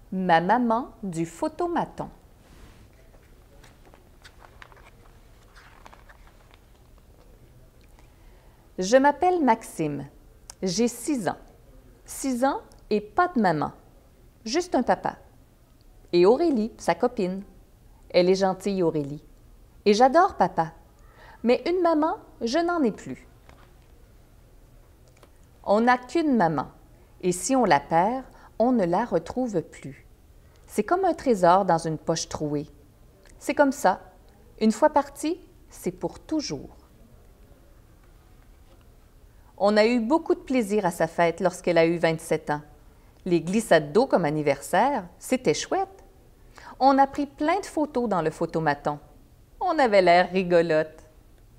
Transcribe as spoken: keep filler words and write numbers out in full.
Ma maman du photomaton. Je m'appelle Maxime. J'ai six ans. Six ans et pas de maman. Juste un papa. Et Aurélie, sa copine. Elle est gentille, Aurélie. Et j'adore papa. Mais une maman, je n'en ai plus. On n'a qu'une maman. Et si on la perd, on ne la retrouve plus. C'est comme un trésor dans une poche trouée. C'est comme ça. Une fois parti, c'est pour toujours. On a eu beaucoup de plaisir à sa fête lorsqu'elle a eu vingt-sept ans. Les glissades d'eau comme anniversaire, c'était chouette. On a pris plein de photos dans le photomaton. On avait l'air rigolote.